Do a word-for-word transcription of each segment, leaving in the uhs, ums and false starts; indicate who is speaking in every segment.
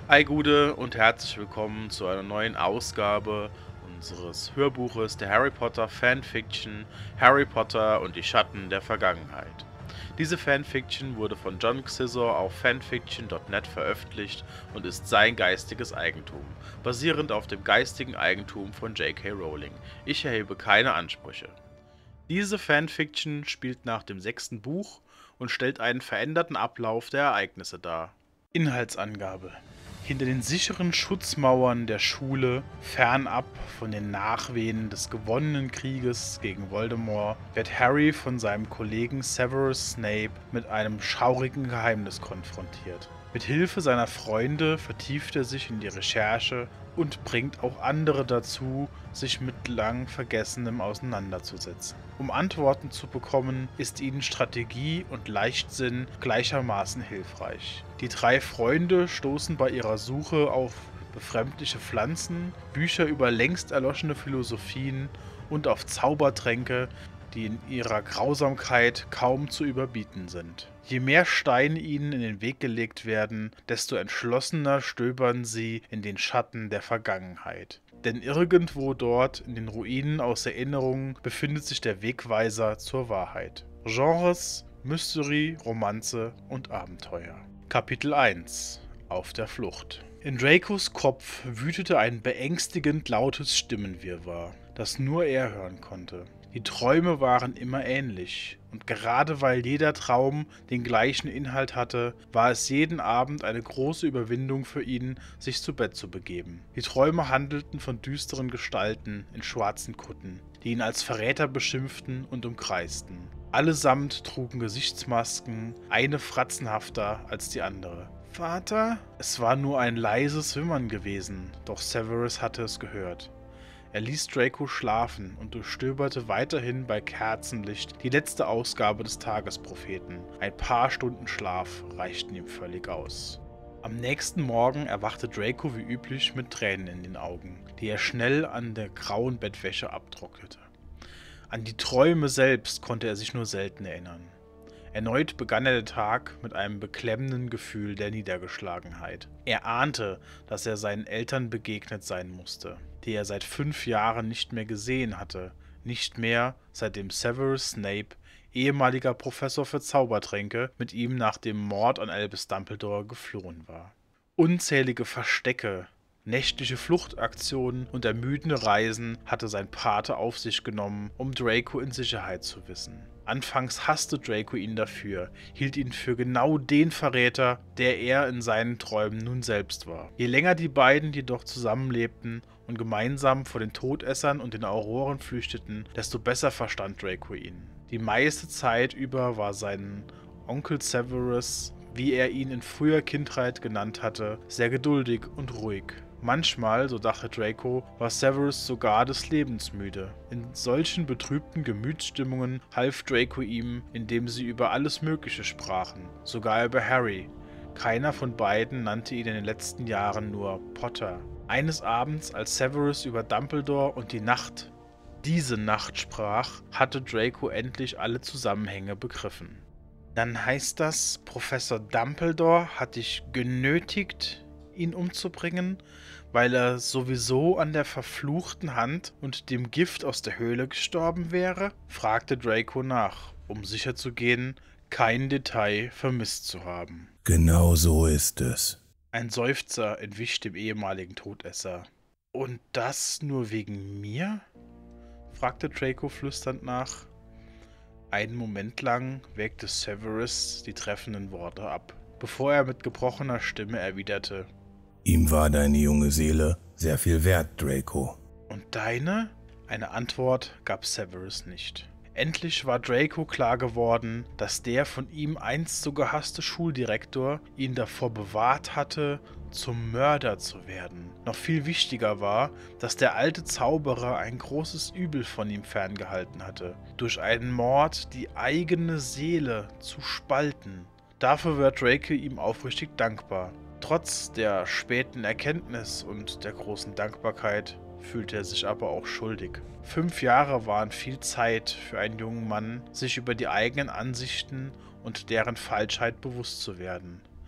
Speaker 1: Hi Gude und herzlich willkommen zu einer neuen Ausgabe unseres Hörbuches der Harry Potter Fanfiction Harry Potter und die Schatten der Vergangenheit. Diese Fanfiction wurde von John Xizor auf fanfiction punkt net veröffentlicht und ist sein geistiges Eigentum, basierend auf dem geistigen Eigentum von J K Rowling. Ich erhebe keine Ansprüche. Diese Fanfiction spielt nach dem sechsten Buch und stellt einen veränderten Ablauf der Ereignisse dar. Inhaltsangabe: Hinter den sicheren Schutzmauern der Schule, fernab von den Nachwehen des gewonnenen Krieges gegen Voldemort, wird Harry von seinem Kollegen Severus Snape mit einem schaurigen Geheimnis konfrontiert. Mit Hilfe seiner Freunde vertieft er sich in die Recherche und bringt auch andere dazu, sich mit lang Vergessenem auseinanderzusetzen. Um Antworten zu bekommen, ist ihnen Strategie und Leichtsinn gleichermaßen hilfreich. Die drei Freunde stoßen bei ihrer Suche auf befremdliche Pflanzen, Bücher über längst erloschene Philosophien und auf Zaubertränke, die in ihrer Grausamkeit kaum zu überbieten sind. Je mehr Steine ihnen in den Weg gelegt werden, desto entschlossener stöbern sie in den Schatten der Vergangenheit. Denn irgendwo dort in den Ruinen aus Erinnerungen befindet sich der Wegweiser zur Wahrheit. Genres: Mystery, Romanze und Abenteuer. Kapitel eins: Auf der Flucht. In Dracos Kopf wütete ein beängstigend lautes Stimmenwirrwarr, das nur er hören konnte. Die Träume waren immer ähnlich, und gerade weil jeder Traum den gleichen Inhalt hatte, war es jeden Abend eine große Überwindung für ihn, sich zu Bett zu begeben. Die Träume handelten von düsteren Gestalten in schwarzen Kutten, die ihn als Verräter beschimpften und umkreisten. Allesamt trugen Gesichtsmasken, eine fratzenhafter als die andere. »Vater?« Es war nur ein leises Wimmern gewesen, doch Severus hatte es gehört. Er ließ Draco schlafen und durchstöberte weiterhin bei Kerzenlicht die letzte Ausgabe des Tagespropheten. Ein paar Stunden Schlaf reichten ihm völlig aus. Am nächsten Morgen erwachte Draco wie üblich mit Tränen in den Augen, die er schnell an der grauen Bettwäsche abtrocknete. An die Träume selbst konnte er sich nur selten erinnern. Erneut begann er den Tag mit einem beklemmenden Gefühl der Niedergeschlagenheit. Er ahnte, dass er seinen Eltern begegnet sein musste, die er seit fünf Jahren nicht mehr gesehen hatte, nicht mehr, seitdem Severus Snape, ehemaliger Professor für Zaubertränke, mit ihm nach dem Mord an Albus Dumbledore geflohen war. Unzählige Verstecke, nächtliche Fluchtaktionen und ermüdende Reisen hatte sein Pate auf sich genommen, um Draco in Sicherheit zu wissen. Anfangs hasste Draco ihn dafür, hielt ihn für genau den Verräter, der er in seinen Träumen nun selbst war. Je länger die beiden jedoch zusammenlebten und gemeinsam vor den Todessern und den Auroren flüchteten, desto besser verstand Draco ihn. Die meiste Zeit über war sein Onkel Severus, wie er ihn in früher Kindheit genannt hatte, sehr geduldig und ruhig. Manchmal, so dachte Draco, war Severus sogar des Lebens müde. In solchen betrübten Gemütsstimmungen half Draco ihm, indem sie über alles Mögliche sprachen, sogar über Harry. Keiner von beiden nannte ihn in den letzten Jahren nur Potter. Eines Abends, als Severus über Dumbledore und die Nacht, diese Nacht sprach, hatte Draco endlich alle Zusammenhänge begriffen. Dann heißt das, Professor Dumbledore hat dich genötigt, ihn umzubringen, weil er sowieso an der verfluchten Hand und dem Gift aus der Höhle gestorben wäre? Fragte Draco nach, um sicherzugehen, kein Detail vermisst zu haben.
Speaker 2: Genau so ist es.
Speaker 1: Ein Seufzer entwich dem ehemaligen Todesser. Und das nur wegen mir? Fragte Draco flüsternd nach. Einen Moment lang wägte Severus die treffenden Worte ab, bevor er mit gebrochener Stimme erwiderte:
Speaker 2: Ihm war deine junge Seele sehr viel wert, Draco.
Speaker 1: Und deine? Eine Antwort gab Severus nicht. Endlich war Draco klar geworden, dass der von ihm einst so gehasste Schuldirektor ihn davor bewahrt hatte, zum Mörder zu werden. Noch viel wichtiger war, dass der alte Zauberer ein großes Übel von ihm ferngehalten hatte, durch einen Mord die eigene Seele zu spalten. Dafür war Draco ihm aufrichtig dankbar. Trotz der späten Erkenntnis und der großen Dankbarkeit fühlte er sich aber auch schuldig. Fünf Jahre waren viel Zeit für einen jungen Mann, sich über die eigenen Ansichten und deren Falschheit bewusst zu werden.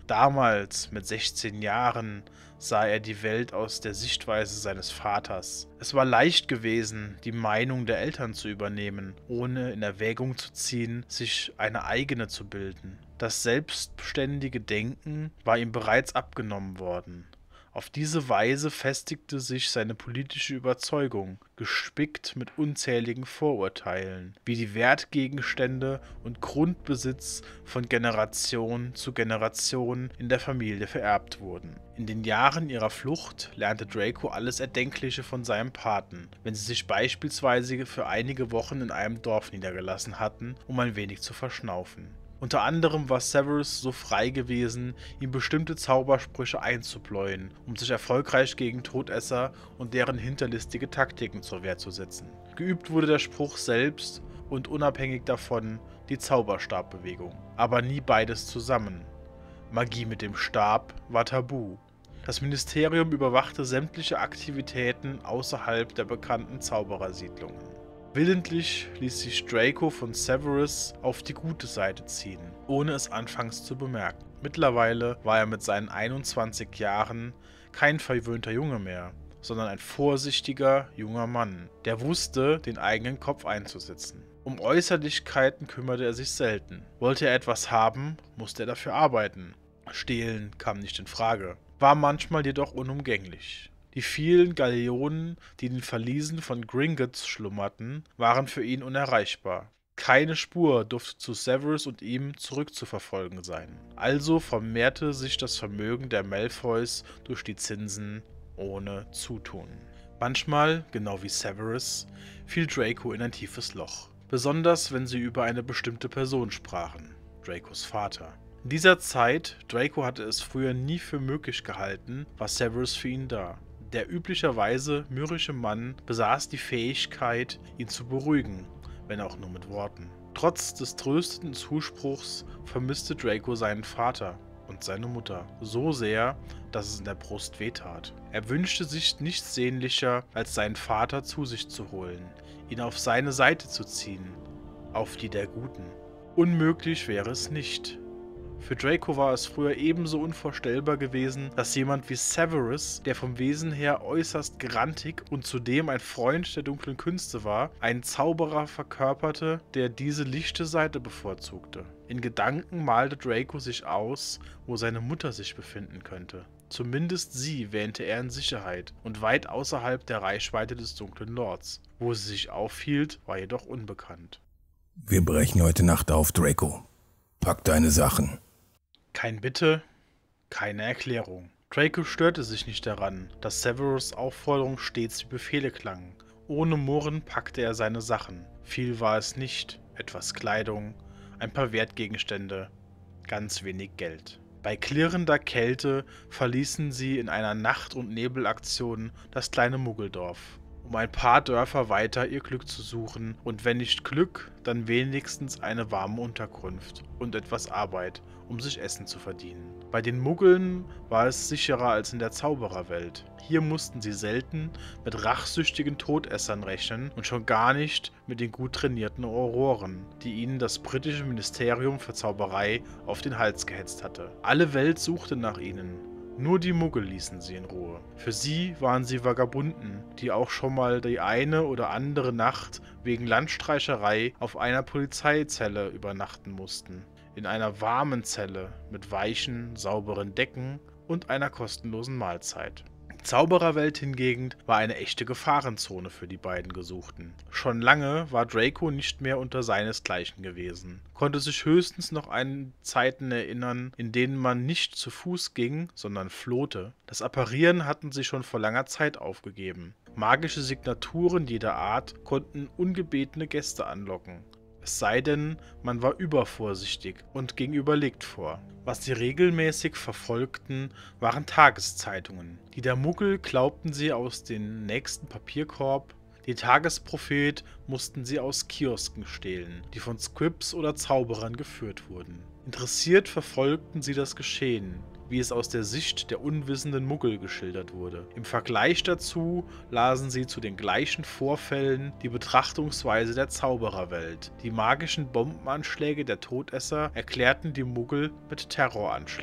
Speaker 1: Damals, mit sechzehn Jahren, sah er die Welt aus der Sichtweise seines Vaters. Es war leicht gewesen, die Meinung der Eltern zu übernehmen, ohne in Erwägung zu ziehen, sich eine eigene zu bilden. Das selbstständige Denken war ihm bereits abgenommen worden. Auf diese Weise festigte sich seine politische Überzeugung, gespickt mit unzähligen Vorurteilen, wie die Wertgegenstände und Grundbesitz von Generation zu Generation in der Familie vererbt wurden. In den Jahren ihrer Flucht lernte Draco alles Erdenkliche von seinem Paten, wenn sie sich beispielsweise für einige Wochen in einem Dorf niedergelassen hatten, um ein wenig zu verschnaufen. Unter anderem war Severus so frei gewesen, ihm bestimmte Zaubersprüche einzupläuen, um sich erfolgreich gegen Todesser und deren hinterlistige Taktiken zur Wehr zu setzen. Geübt wurde der Spruch selbst und unabhängig davon die Zauberstabbewegung, aber nie beides zusammen. Magie mit dem Stab war tabu. Das Ministerium überwachte sämtliche Aktivitäten außerhalb der bekannten Zauberersiedlungen. Willentlich ließ sich Draco von Severus auf die gute Seite ziehen, ohne es anfangs zu bemerken. Mittlerweile war er mit seinen einundzwanzig Jahren kein verwöhnter Junge mehr, sondern ein vorsichtiger junger Mann, der wusste, den eigenen Kopf einzusetzen. Um Äußerlichkeiten kümmerte er sich selten. Wollte er etwas haben, musste er dafür arbeiten. Stehlen kam nicht in Frage, war manchmal jedoch unumgänglich. Die vielen Galeonen, die in den Verliesen von Gringotts schlummerten, waren für ihn unerreichbar. Keine Spur durfte zu Severus und ihm zurückzuverfolgen sein. Also vermehrte sich das Vermögen der Malfoys durch die Zinsen ohne Zutun. Manchmal, genau wie Severus, fiel Draco in ein tiefes Loch. Besonders wenn sie über eine bestimmte Person sprachen, Dracos Vater. In dieser Zeit, Draco hatte es früher nie für möglich gehalten, war Severus für ihn da. Der üblicherweise mürrische Mann besaß die Fähigkeit, ihn zu beruhigen, wenn auch nur mit Worten. Trotz des tröstenden Zuspruchs vermisste Draco seinen Vater und seine Mutter so sehr, dass es in der Brust wehtat. Er wünschte sich nichts sehnlicher, als seinen Vater zu sich zu holen, ihn auf seine Seite zu ziehen, auf die der Guten. Unmöglich wäre es nicht. Für Draco war es früher ebenso unvorstellbar gewesen, dass jemand wie Severus, der vom Wesen her äußerst grantig und zudem ein Freund der dunklen Künste war, einen Zauberer verkörperte, der diese lichte Seite bevorzugte. In Gedanken malte Draco sich aus, wo seine Mutter sich befinden könnte. Zumindest sie wähnte er in Sicherheit und weit außerhalb der Reichweite des dunklen Lords. Wo sie sich aufhielt, war jedoch unbekannt.
Speaker 2: Wir brechen heute Nacht auf, Draco. Pack deine Sachen.
Speaker 1: Kein Bitte, keine Erklärung. Draco störte sich nicht daran, dass Severus' Aufforderung stets wie Befehle klangen. Ohne Murren packte er seine Sachen. Viel war es nicht, etwas Kleidung, ein paar Wertgegenstände, ganz wenig Geld. Bei klirrender Kälte verließen sie in einer Nacht- und Nebelaktion das kleine Muggeldorf, um ein paar Dörfer weiter ihr Glück zu suchen und wenn nicht Glück, dann wenigstens eine warme Unterkunft und etwas Arbeit, um sich Essen zu verdienen. Bei den Muggeln war es sicherer als in der Zaubererwelt. Hier mussten sie selten mit rachsüchtigen Todessern rechnen und schon gar nicht mit den gut trainierten Auroren, die ihnen das britische Ministerium für Zauberei auf den Hals gehetzt hatte. Alle Welt suchte nach ihnen. Nur die Muggel ließen sie in Ruhe. Für sie waren sie Vagabunden, die auch schon mal die eine oder andere Nacht wegen Landstreicherei auf einer Polizeizelle übernachten mussten. In einer warmen Zelle mit weichen, sauberen Decken und einer kostenlosen Mahlzeit. Die Zaubererwelt hingegen war eine echte Gefahrenzone für die beiden Gesuchten. Schon lange war Draco nicht mehr unter seinesgleichen gewesen, konnte sich höchstens noch an Zeiten erinnern, in denen man nicht zu Fuß ging, sondern flohte. Das Apparieren hatten sie schon vor langer Zeit aufgegeben. Magische Signaturen jeder Art konnten ungebetene Gäste anlocken. Es sei denn, man war übervorsichtig und ging überlegt vor. Was sie regelmäßig verfolgten, waren Tageszeitungen. Die der Muggel glaubten sie aus dem nächsten Papierkorb, die Tagesprophet mussten sie aus Kiosken stehlen, die von Squibs oder Zauberern geführt wurden. Interessiert verfolgten sie das Geschehen, wie es aus der Sicht der unwissenden Muggel geschildert wurde. Im Vergleich dazu lasen sie zu den gleichen Vorfällen die Betrachtungsweise der Zaubererwelt. Die magischen Bombenanschläge der Todesser erklärten die Muggel mit Terroranschlägen.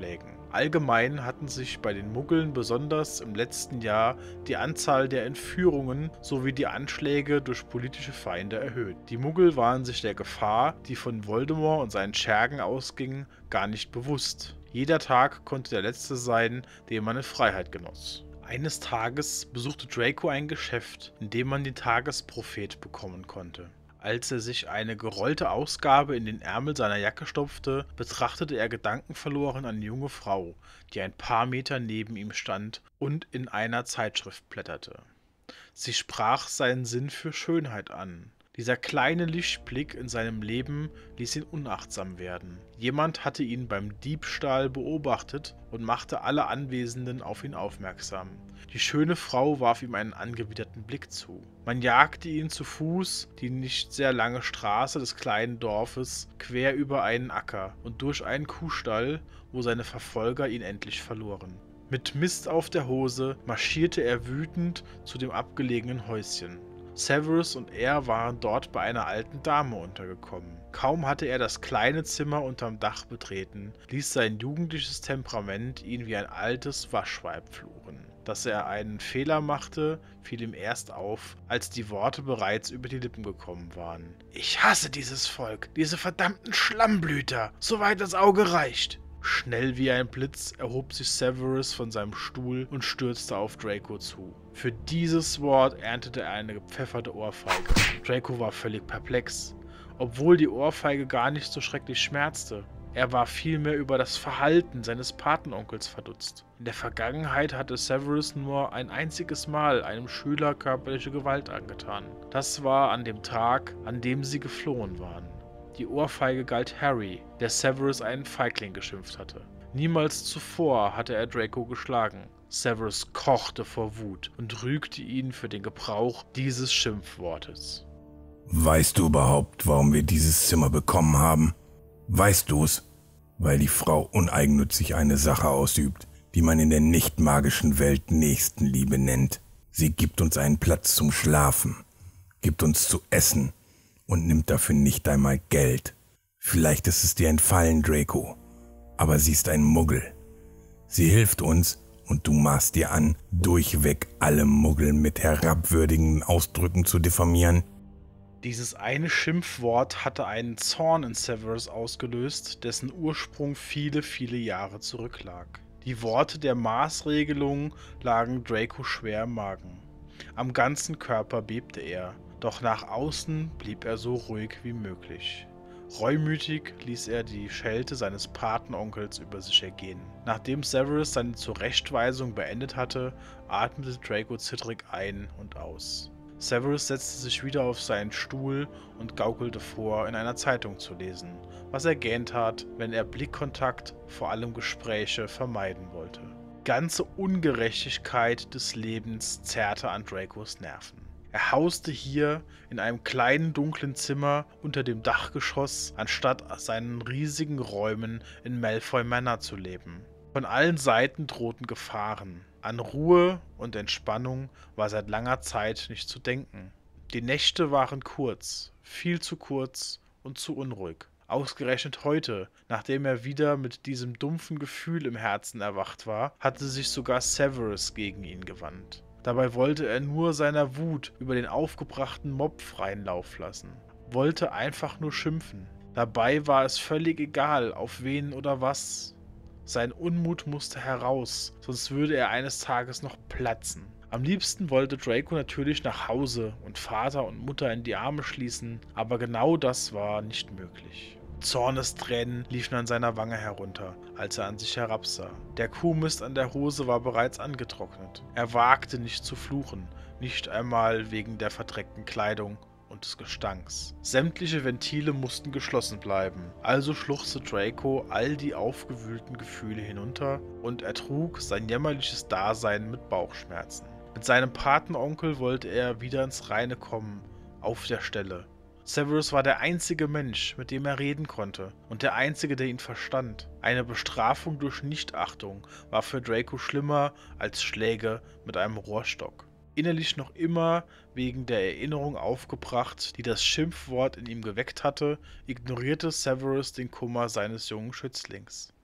Speaker 1: Allgemein hatten sich bei den Muggeln besonders im letzten Jahr die Anzahl der Entführungen sowie die Anschläge durch politische Feinde erhöht. Die Muggel waren sich der Gefahr, die von Voldemort und seinen Schergen ausging, gar nicht bewusst. Jeder Tag konnte der letzte sein, den man in Freiheit genoss. Eines Tages besuchte Draco ein Geschäft, in dem man den Tagesprophet bekommen konnte. Als er sich eine gerollte Ausgabe in den Ärmel seiner Jacke stopfte, betrachtete er gedankenverloren eine junge Frau, die ein paar Meter neben ihm stand und in einer Zeitschrift blätterte. Sie sprach seinen Sinn für Schönheit an. Dieser kleine Lichtblick in seinem Leben ließ ihn unachtsam werden. Jemand hatte ihn beim Diebstahl beobachtet und machte alle Anwesenden auf ihn aufmerksam. Die schöne Frau warf ihm einen angewiderten Blick zu. Man jagte ihn zu Fuß die nicht sehr lange Straße des kleinen Dorfes quer über einen Acker und durch einen Kuhstall, wo seine Verfolger ihn endlich verloren. Mit Mist auf der Hose marschierte er wütend zu dem abgelegenen Häuschen. Severus und er waren dort bei einer alten Dame untergekommen. Kaum hatte er das kleine Zimmer unterm Dach betreten, ließ sein jugendliches Temperament ihn wie ein altes Waschweib fluchen. Dass er einen Fehler machte, fiel ihm erst auf, als die Worte bereits über die Lippen gekommen waren. »Ich hasse dieses Volk, diese verdammten Schlammblüter, soweit das Auge reicht!« Schnell wie ein Blitz erhob sich Severus von seinem Stuhl und stürzte auf Draco zu. Für dieses Wort erntete er eine gepfefferte Ohrfeige. Draco war völlig perplex, obwohl die Ohrfeige gar nicht so schrecklich schmerzte. Er war vielmehr über das Verhalten seines Patenonkels verdutzt. In der Vergangenheit hatte Severus nur ein einziges Mal einem Schüler körperliche Gewalt angetan. Das war an dem Tag, an dem sie geflohen waren. Die Ohrfeige galt Harry, der Severus einen Feigling geschimpft hatte. Niemals zuvor hatte er Draco geschlagen. Severus kochte vor Wut und rügte ihn für den Gebrauch dieses Schimpfwortes.
Speaker 2: Weißt du überhaupt, warum wir dieses Zimmer bekommen haben? Weißt du's? Weil die Frau uneigennützig eine Sache ausübt, die man in der nicht magischen Welt Nächstenliebe nennt. Sie gibt uns einen Platz zum Schlafen, gibt uns zu essen und nimmt dafür nicht einmal Geld. Vielleicht ist es dir entfallen, Draco, aber sie ist ein Muggel. Sie hilft uns und du maßt dir an, durchweg alle Muggel mit herabwürdigenden Ausdrücken zu diffamieren.
Speaker 1: Dieses eine Schimpfwort hatte einen Zorn in Severus ausgelöst, dessen Ursprung viele, viele Jahre zurücklag. Die Worte der Maßregelung lagen Draco schwer im Magen. Am ganzen Körper bebte er. Doch nach außen blieb er so ruhig wie möglich. Reumütig ließ er die Schelte seines Patenonkels über sich ergehen. Nachdem Severus seine Zurechtweisung beendet hatte, atmete Draco zittrig ein und aus. Severus setzte sich wieder auf seinen Stuhl und gaukelte vor, in einer Zeitung zu lesen, was er gern tat, wenn er Blickkontakt, vor allem Gespräche, vermeiden wollte. Die ganze Ungerechtigkeit des Lebens zerrte an Dracos Nerven. Er hauste hier in einem kleinen dunklen Zimmer unter dem Dachgeschoss, anstatt seinen riesigen Räumen in Malfoy Manor zu leben. Von allen Seiten drohten Gefahren. An Ruhe und Entspannung war seit langer Zeit nicht zu denken. Die Nächte waren kurz, viel zu kurz und zu unruhig. Ausgerechnet heute, nachdem er wieder mit diesem dumpfen Gefühl im Herzen erwacht war, hatte sich sogar Severus gegen ihn gewandt. Dabei wollte er nur seiner Wut über den aufgebrachten Mob freien Lauf lassen. Wollte einfach nur schimpfen. Dabei war es völlig egal, auf wen oder was. Sein Unmut musste heraus, sonst würde er eines Tages noch platzen. Am liebsten wollte Draco natürlich nach Hause und Vater und Mutter in die Arme schließen, aber genau das war nicht möglich. Zornestränen liefen an seiner Wange herunter, als er an sich herabsah. Der Kuhmist an der Hose war bereits angetrocknet. Er wagte nicht zu fluchen, nicht einmal wegen der verdreckten Kleidung und des Gestanks. Sämtliche Ventile mussten geschlossen bleiben, also schluchzte Draco all die aufgewühlten Gefühle hinunter und ertrug sein jämmerliches Dasein mit Bauchschmerzen. Mit seinem Patenonkel wollte er wieder ins Reine kommen, auf der Stelle. Severus war der einzige Mensch, mit dem er reden konnte, und der einzige, der ihn verstand. Eine Bestrafung durch Nichtachtung war für Draco schlimmer als Schläge mit einem Rohrstock. Innerlich noch immer wegen der Erinnerung aufgebracht, die das Schimpfwort in ihm geweckt hatte, ignorierte Severus den Kummer seines jungen Schützlings.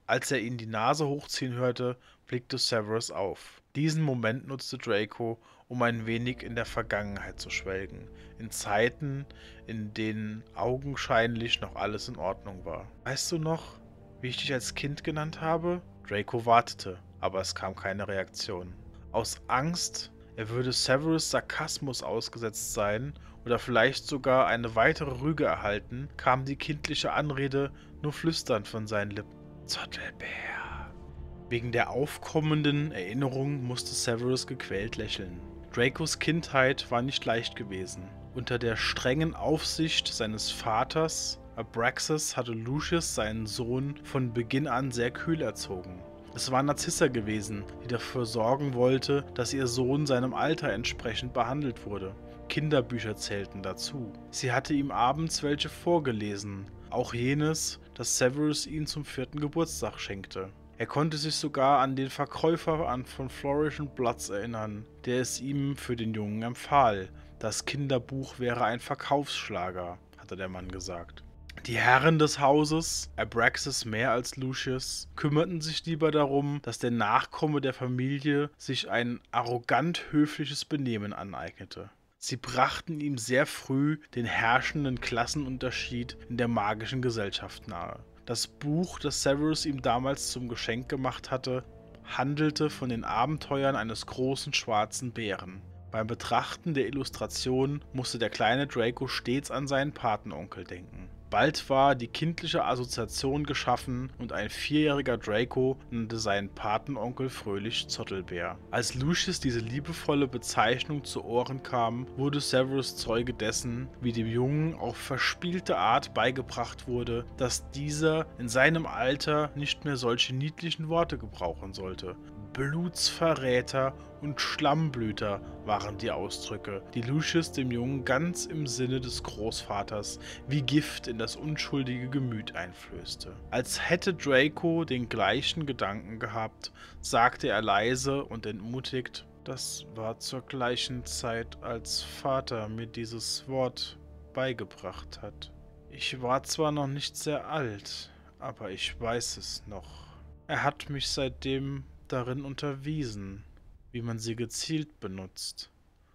Speaker 1: Als er ihn die Nase hochziehen hörte, blickte Severus auf. Diesen Moment nutzte Draco, um ein wenig in der Vergangenheit zu schwelgen, in Zeiten, in denen augenscheinlich noch alles in Ordnung war. Weißt du noch, wie ich dich als Kind genannt habe? Draco wartete, aber es kam keine Reaktion. Aus Angst, er würde Severus' Sarkasmus ausgesetzt sein oder vielleicht sogar eine weitere Rüge erhalten, kam die kindliche Anrede nur flüsternd von seinen Lippen. Zottelbär. Wegen der aufkommenden Erinnerung musste Severus gequält lächeln. Dracos Kindheit war nicht leicht gewesen. Unter der strengen Aufsicht seines Vaters, Abraxas, hatte Lucius seinen Sohn von Beginn an sehr kühl erzogen. Es war Narcissa gewesen, die dafür sorgen wollte, dass ihr Sohn seinem Alter entsprechend behandelt wurde. Kinderbücher zählten dazu. Sie hatte ihm abends welche vorgelesen, auch jenes, das Severus ihm zum vierten Geburtstag schenkte. Er konnte sich sogar an den Verkäufer von Flourish and Bloods erinnern, der es ihm für den Jungen empfahl. Das Kinderbuch wäre ein Verkaufsschlager, hatte der Mann gesagt. Die Herren des Hauses, Abraxas mehr als Lucius, kümmerten sich lieber darum, dass der Nachkomme der Familie sich ein arrogant höfliches Benehmen aneignete. Sie brachten ihm sehr früh den herrschenden Klassenunterschied in der magischen Gesellschaft nahe. Das Buch, das Severus ihm damals zum Geschenk gemacht hatte, handelte von den Abenteuern eines großen schwarzen Bären. Beim Betrachten der Illustration musste der kleine Draco stets an seinen Patenonkel denken. Bald war die kindliche Assoziation geschaffen und ein vierjähriger Draco nannte seinen Patenonkel fröhlich Zottelbär. Als Lucius diese liebevolle Bezeichnung zu Ohren kam, wurde Severus Zeuge dessen, wie dem Jungen auf verspielte Art beigebracht wurde, dass dieser in seinem Alter nicht mehr solche niedlichen Worte gebrauchen sollte. Blutsverräter und Schlammblüter waren die Ausdrücke, die Lucius dem Jungen ganz im Sinne des Großvaters wie Gift in das unschuldige Gemüt einflößte. Als hätte Draco den gleichen Gedanken gehabt, sagte er leise und entmutigt: Das war zur gleichen Zeit, als Vater mir dieses Wort beigebracht hat. Ich war zwar noch nicht sehr alt, aber ich weiß es noch. Er hat mich seitdem darin unterwiesen, wie man sie gezielt benutzt,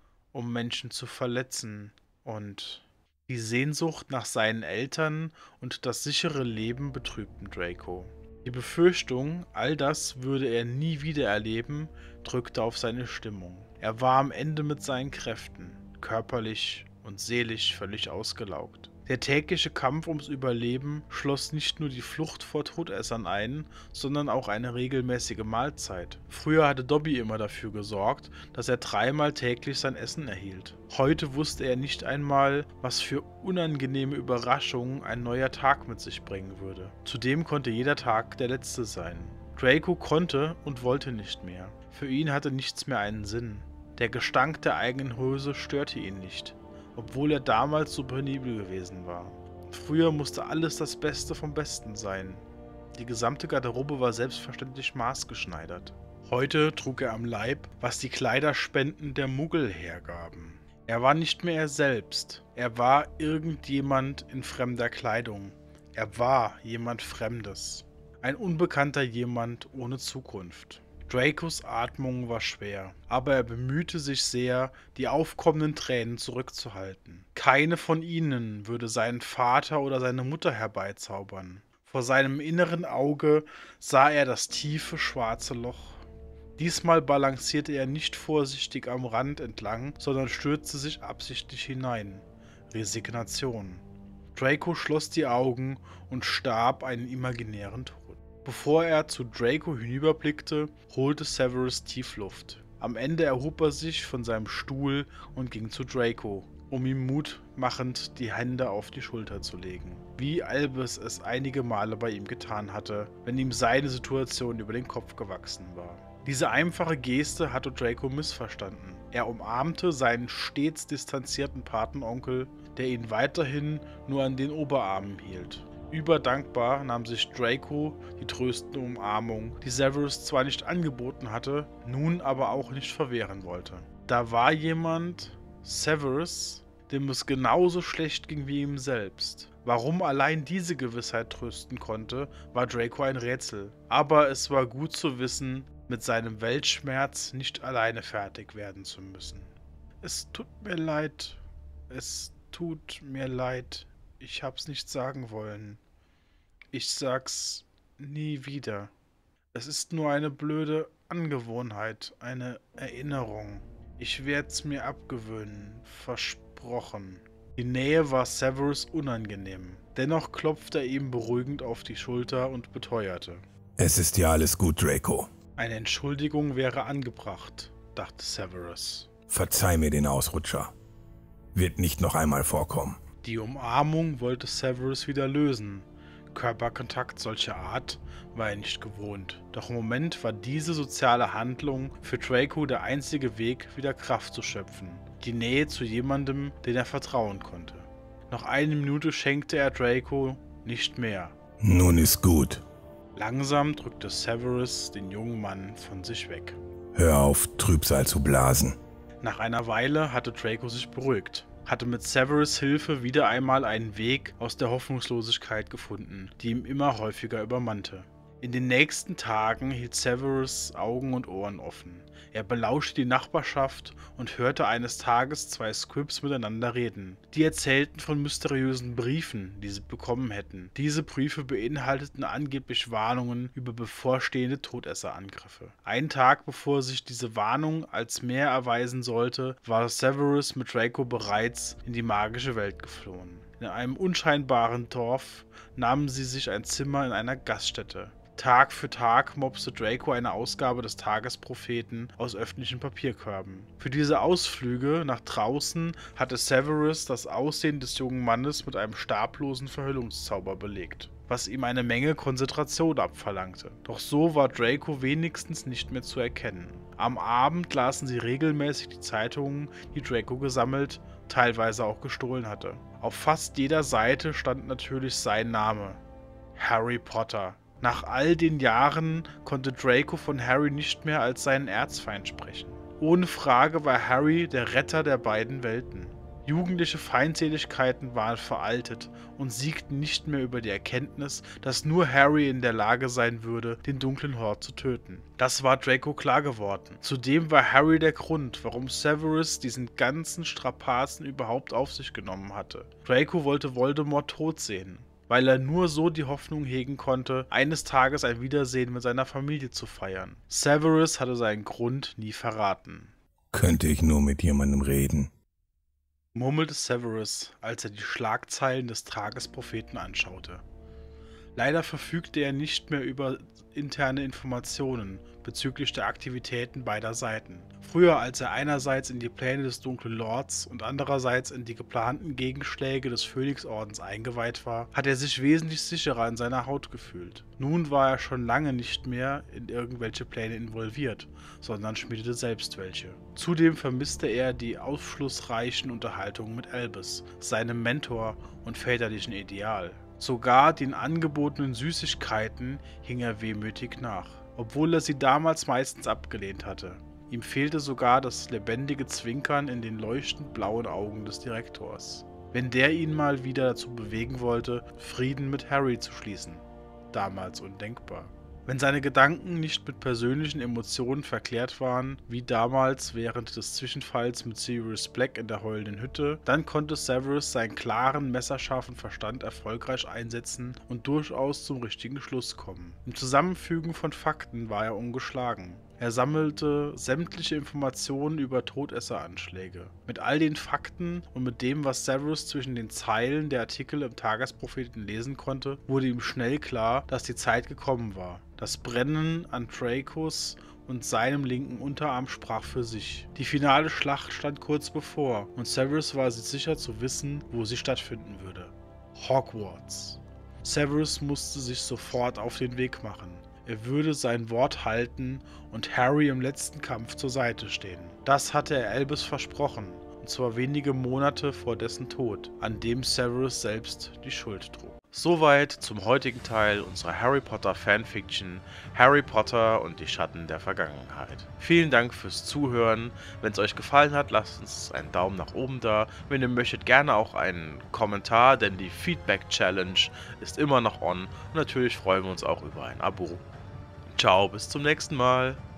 Speaker 1: um Menschen zu verletzen, und die Sehnsucht nach seinen Eltern und das sichere Leben betrübten Draco. Die Befürchtung, all das würde er nie wieder erleben, drückte auf seine Stimmung. Er war am Ende mit seinen Kräften, körperlich und seelisch völlig ausgelaugt. Der tägliche Kampf ums Überleben schloss nicht nur die Flucht vor Todessern ein, sondern auch eine regelmäßige Mahlzeit. Früher hatte Dobby immer dafür gesorgt, dass er dreimal täglich sein Essen erhielt. Heute wusste er nicht einmal, was für unangenehme Überraschungen ein neuer Tag mit sich bringen würde. Zudem konnte jeder Tag der letzte sein. Draco konnte und wollte nicht mehr. Für ihn hatte nichts mehr einen Sinn. Der Gestank der eigenen Hose störte ihn nicht, obwohl er damals so penibel gewesen war. Früher musste alles das Beste vom Besten sein. Die gesamte Garderobe war selbstverständlich maßgeschneidert. Heute trug er am Leib, was die Kleiderspenden der Muggel hergaben. Er war nicht mehr er selbst. Er war irgendjemand in fremder Kleidung. Er war jemand Fremdes. Ein unbekannter Jemand ohne Zukunft. Dracos Atmung war schwer, aber er bemühte sich sehr, die aufkommenden Tränen zurückzuhalten. Keine von ihnen würde seinen Vater oder seine Mutter herbeizaubern. Vor seinem inneren Auge sah er das tiefe, schwarze Loch. Diesmal balancierte er nicht vorsichtig am Rand entlang, sondern stürzte sich absichtlich hinein. Resignation. Draco schloss die Augen und starb einen imaginären Tod. Bevor er zu Draco hinüberblickte, holte Severus tief Luft. Am Ende erhob er sich von seinem Stuhl und ging zu Draco, um ihm mutmachend die Hände auf die Schulter zu legen, wie Albus es einige Male bei ihm getan hatte, wenn ihm seine Situation über den Kopf gewachsen war. Diese einfache Geste hatte Draco missverstanden. Er umarmte seinen stets distanzierten Patenonkel, der ihn weiterhin nur an den Oberarmen hielt. Überdankbar nahm sich Draco die tröstende Umarmung, die Severus zwar nicht angeboten hatte, nun aber auch nicht verwehren wollte. Da war jemand, Severus, dem es genauso schlecht ging wie ihm selbst. Warum allein diese Gewissheit trösten konnte, war Draco ein Rätsel. Aber es war gut zu wissen, mit seinem Weltschmerz nicht alleine fertig werden zu müssen. Es tut mir leid. Es tut mir leid. Ich hab's nicht sagen wollen. Ich sag's nie wieder. Es ist nur eine blöde Angewohnheit, eine Erinnerung. Ich werd's mir abgewöhnen. Versprochen. Die Nähe war Severus unangenehm. Dennoch klopfte er ihm beruhigend auf die Schulter und beteuerte.
Speaker 2: Es ist ja alles gut, Draco.
Speaker 1: Eine Entschuldigung wäre angebracht, dachte Severus.
Speaker 2: Verzeih mir den Ausrutscher. Wird nicht noch einmal vorkommen.
Speaker 1: Die Umarmung wollte Severus wieder lösen. Körperkontakt solcher Art war er nicht gewohnt. Doch im Moment war diese soziale Handlung für Draco der einzige Weg, wieder Kraft zu schöpfen. Die Nähe zu jemandem, den er vertrauen konnte. Noch eine Minute schenkte er Draco, nicht mehr.
Speaker 2: Nun ist gut.
Speaker 1: Langsam drückte Severus den jungen Mann von sich weg.
Speaker 2: Hör auf, Trübsal zu blasen.
Speaker 1: Nach einer Weile hatte Draco sich beruhigt, hatte mit Severus' Hilfe wieder einmal einen Weg aus der Hoffnungslosigkeit gefunden, die ihm immer häufiger übermannte. In den nächsten Tagen hielt Severus Augen und Ohren offen. Er belauschte die Nachbarschaft und hörte eines Tages zwei Scripps miteinander reden. Die erzählten von mysteriösen Briefen, die sie bekommen hätten. Diese Briefe beinhalteten angeblich Warnungen über bevorstehende Todesserangriffe. Einen Tag bevor sich diese Warnung als mehr erweisen sollte, war Severus mit Draco bereits in die magische Welt geflohen. In einem unscheinbaren Dorf nahmen sie sich ein Zimmer in einer Gaststätte. Tag für Tag mopste Draco eine Ausgabe des Tagespropheten aus öffentlichen Papierkörben. Für diese Ausflüge nach draußen hatte Severus das Aussehen des jungen Mannes mit einem stablosen Verhüllungszauber belegt, was ihm eine Menge Konzentration abverlangte. Doch so war Draco wenigstens nicht mehr zu erkennen. Am Abend lasen sie regelmäßig die Zeitungen, die Draco gesammelt, teilweise auch gestohlen hatte. Auf fast jeder Seite stand natürlich sein Name: Harry Potter. Nach all den Jahren konnte Draco von Harry nicht mehr als seinen Erzfeind sprechen. Ohne Frage war Harry der Retter der beiden Welten. Jugendliche Feindseligkeiten waren veraltet und siegten nicht mehr über die Erkenntnis, dass nur Harry in der Lage sein würde, den dunklen Hort zu töten. Das war Draco klar geworden. Zudem war Harry der Grund, warum Severus diesen ganzen Strapazen überhaupt auf sich genommen hatte. Draco wollte Voldemort tot sehen, weil er nur so die Hoffnung hegen konnte, eines Tages ein Wiedersehen mit seiner Familie zu feiern. Severus hatte seinen Grund nie verraten.
Speaker 2: Könnte ich nur mit jemandem reden,
Speaker 1: murmelte Severus, als er die Schlagzeilen des Tagespropheten anschaute. Leider verfügte er nicht mehr über interne Informationen bezüglich der Aktivitäten beider Seiten. Früher, als er einerseits in die Pläne des Dunklen Lords und andererseits in die geplanten Gegenschläge des Phönixordens eingeweiht war, hat er sich wesentlich sicherer in seiner Haut gefühlt. Nun war er schon lange nicht mehr in irgendwelche Pläne involviert, sondern schmiedete selbst welche. Zudem vermisste er die aufschlussreichen Unterhaltungen mit Albus, seinem Mentor und väterlichen Ideal. Sogar den angebotenen Süßigkeiten hing er wehmütig nach, obwohl er sie damals meistens abgelehnt hatte. Ihm fehlte sogar das lebendige Zwinkern in den leuchtend blauen Augen des Direktors, wenn der ihn mal wieder dazu bewegen wollte, Frieden mit Harry zu schließen. Damals undenkbar. Wenn seine Gedanken nicht mit persönlichen Emotionen verklärt waren, wie damals während des Zwischenfalls mit Sirius Black in der heulenden Hütte, dann konnte Severus seinen klaren, messerscharfen Verstand erfolgreich einsetzen und durchaus zum richtigen Schluss kommen. Im Zusammenfügen von Fakten war er ungeschlagen. Er sammelte sämtliche Informationen über Todesseranschläge. Mit all den Fakten und mit dem, was Severus zwischen den Zeilen der Artikel im Tagespropheten lesen konnte, wurde ihm schnell klar, dass die Zeit gekommen war. Das Brennen an Dracos und seinem linken Unterarm sprach für sich. Die finale Schlacht stand kurz bevor und Severus war sich sicher zu wissen, wo sie stattfinden würde. Hogwarts. Severus musste sich sofort auf den Weg machen. Er würde sein Wort halten und Harry im letzten Kampf zur Seite stehen. Das hatte er Albus versprochen, und zwar wenige Monate vor dessen Tod, an dem Severus selbst die Schuld trug. Soweit zum heutigen Teil unserer Harry Potter Fanfiction Harry Potter und die Schatten der Vergangenheit. Vielen Dank fürs Zuhören. Wenn es euch gefallen hat, lasst uns einen Daumen nach oben da. Wenn ihr möchtet, gerne auch einen Kommentar, denn die Feedback Challenge ist immer noch on. Und natürlich freuen wir uns auch über ein Abo. Ciao, bis zum nächsten Mal.